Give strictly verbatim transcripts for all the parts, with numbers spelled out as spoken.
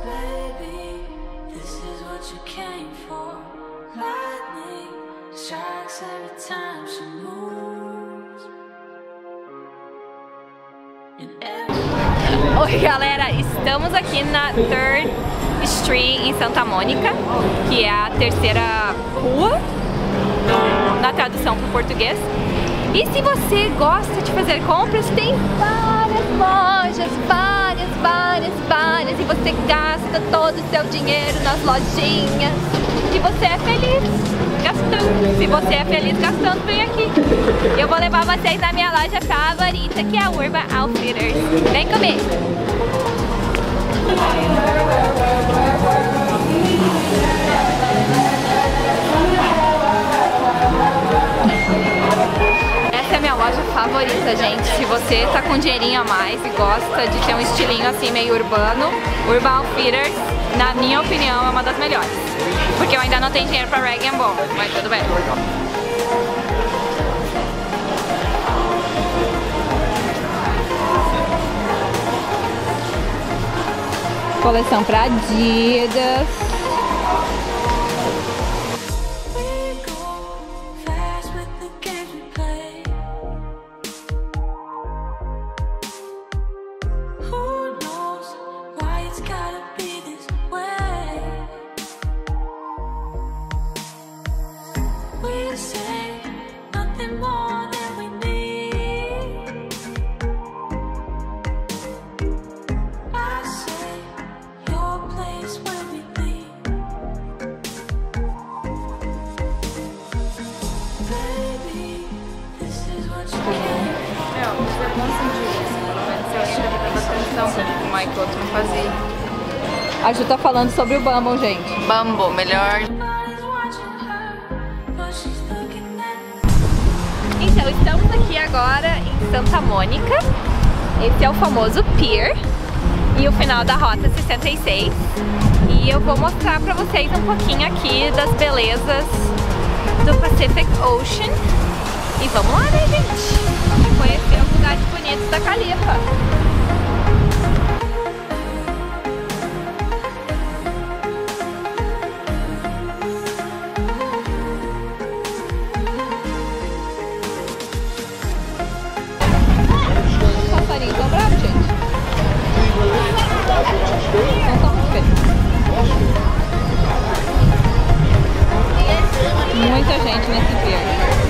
Oi galera, estamos aqui na Third Street em Santa Mônica, que é a terceira rua na tradução para o português. E se você gosta de fazer compras, tem várias lojas, várias, várias, várias, e você gasta todo o seu dinheiro nas lojinhas e você é feliz gastando. Se você é feliz gastando, vem aqui. Eu vou levar vocês na minha loja favorita, que é a Urban Outfitters. Vem comigo! Essa é a minha loja favorita, gente. Se você tá com dinheirinho a mais e gosta de ter um estilinho assim meio urbano, Urban Outfitters, na minha opinião, é uma das melhores. Porque eu ainda não tenho dinheiro pra rag and bone, mas tudo bem. Coleção pra Adidas. O Michael não fazia. A Ju tá falando sobre o Bumble, gente. Bumble, melhor. Então, estamos aqui agora em Santa Mônica. Esse é o famoso Pier e o final da Rota sessenta e seis. E eu vou mostrar pra vocês um pouquinho aqui das belezas do Pacific Ocean. E vamos lá, né, gente? Conhecer os lugares bonitos da Califa. Tão bravo, gente. Não tão muito feliz. Muita gente nesse pier.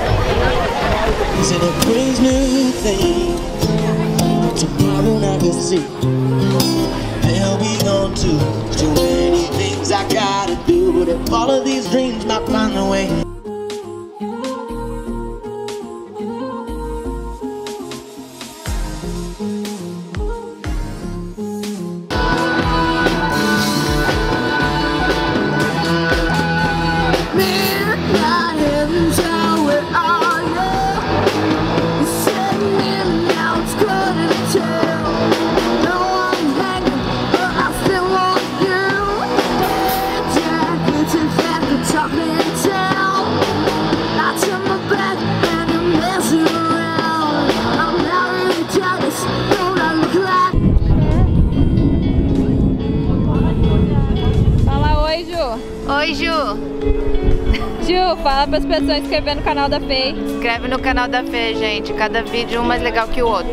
Oi, Ju! Ju, fala para as pessoas inscrever no canal da Fê. Inscreve no canal da Fê, gente. Cada vídeo um mais legal que o outro.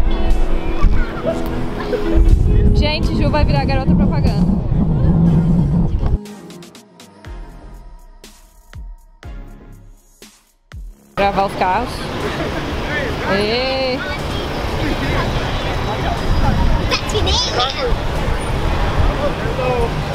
Gente, Ju vai virar garota propaganda. Gravar os carros. Ei. That's your name.